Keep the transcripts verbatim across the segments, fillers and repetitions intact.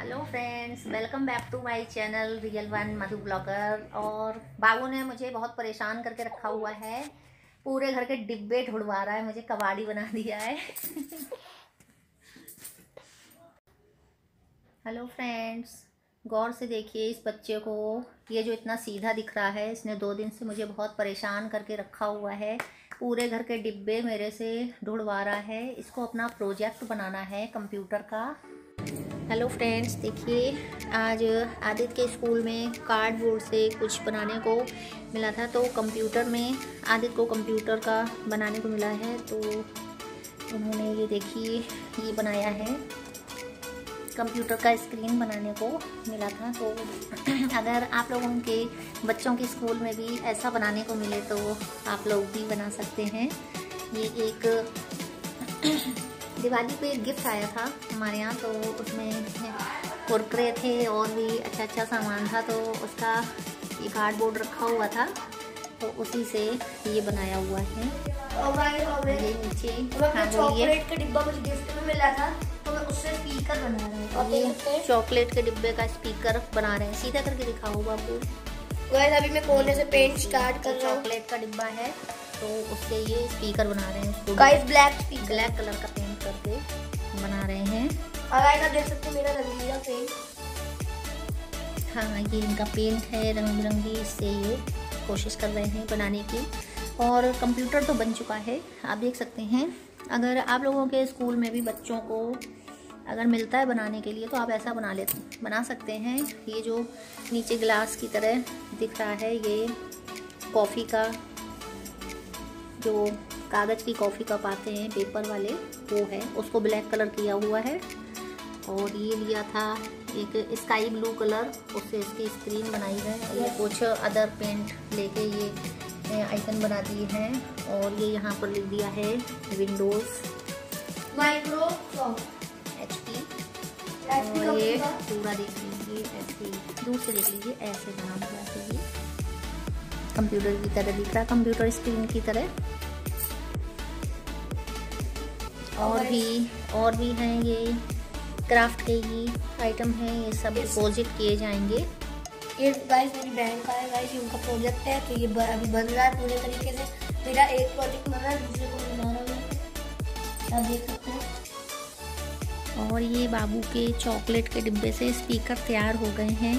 Hello friends, welcome back to my channel real one Madhu blogger. और बाबू ने मुझे बहुत परेशान करके रखा हुआ है, पूरे घर के डिब्बे ढुड़वा रहा है, मुझे कबाड़ी बना दिया है। हेलो फ्रेंड्स, गौर से देखिए इस बच्चे को। ये जो इतना सीधा दिख रहा है, इसने दो दिन से मुझे बहुत परेशान करके रखा हुआ है, पूरे घर के डिब्बे मेरे से ढुड़वा रहा है। इसको अपना प्रोजेक्ट बनाना है कंप्यूटर का। हेलो फ्रेंड्स, देखिए आज आदित्य के स्कूल में कार्डबोर्ड से कुछ बनाने को मिला था, तो कंप्यूटर में आदित्य को कंप्यूटर का बनाने को मिला है। तो उन्होंने ये देखिए ये बनाया है, कंप्यूटर का स्क्रीन बनाने को मिला था। तो अगर आप लोगों के बच्चों के स्कूल में भी ऐसा बनाने को मिले तो आप लोग भी बना सकते हैं। ये एक दिवाली पे एक गिफ्ट आया था हमारे यहाँ, तो उसमें कुरकुरे थे और भी अच्छा अच्छा सामान था, तो उसका ये कार्डबोर्ड रखा हुआ था, तो उसी से ये बनाया हुआ है। और ये नीचे चॉकलेट का डिब्बा मुझे गिफ्ट में मिला था, तो मैं उससे स्पीकर बना रहा हूँ। ये चॉकलेट के डिब्बे का स्पीकर बना रहे हैं। सीधा करके दिखाओ बाबू। गाइस अभी मैं कोने से पेंट स्टार्ट कर रहा हूँ। चॉकलेट का डिब्बा है, तो उससे ये स्पीकर बना रहे हैं। उसको guys black speaker, black colour का पेंट करके बना रहे हैं। और गाइस आप देख सकते हैं मेरा रंगीला पेंट। हाँ, ये इनका पेंट है रंग बिरंगी, इससे ये कोशिश कर रहे हैं बनाने की। और कंप्यूटर तो बन चुका है, आप देख सकते हैं। अगर आप लोगों के स्कूल में भी बच्चों को अगर मिलता है बनाने के लिए, तो आप ऐसा बना लेते बना सकते हैं। ये जो नीचे ग्लास की तरह दिख रहा है, ये कॉफ़ी का जो कागज़ की कॉफ़ी कप आते हैं पेपर वाले, वो है, उसको ब्लैक कलर किया हुआ है। और ये लिया था एक स्काई ब्लू कलर, उससे इसकी स्क्रीन बनाई है। ये कुछ अदर पेंट लेके ये आइकन बना दिए हैं। और ये यहाँ पर लिख दिया है विंडोज़, माइक्रोसॉफ्ट, एचपी। और ये पूरा देख लीजिए, ऐसे दूर से देख लीजिए, ऐसे बना हुआ है। ये कंप्यूटर की तरह दिख रहा है, कंप्यूटर स्क्रीन की तरह। और भी और भी हैं, ये क्राफ्ट के ही आइटम हैं, ये सब डिपॉजिट किए जाएंगे। ये गाइस मेरी बहन का है, गाइस ये उनका प्रोजेक्ट है, तो ये अभी बन रहा है पूरे तरीके से। मेरा एक प्रोजेक्ट बन रहा है, दूसरे को बना रहा हूँ, आप देख सकते हैं। और ये बाबू के चॉकलेट के डिब्बे से स्पीकर तैयार हो गए हैं।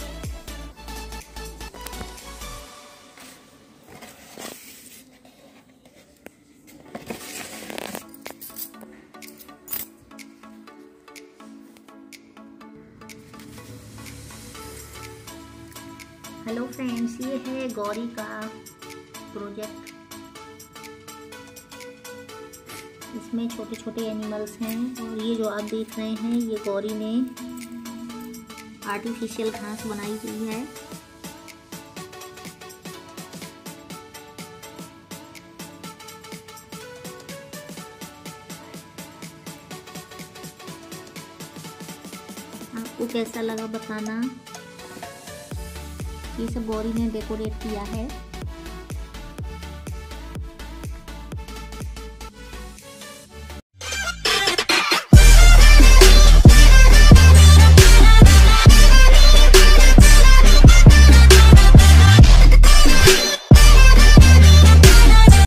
हेलो फ्रेंड्स, ये है गौरी का प्रोजेक्ट। इसमें छोटे छोटे एनिमल्स हैं, और ये जो आप देख रहे हैं, ये गौरी ने आर्टिफिशियल घास बनाई हुई है। आपको कैसा लगा बताना। ये सब गौरी ने डेकोरेट किया है।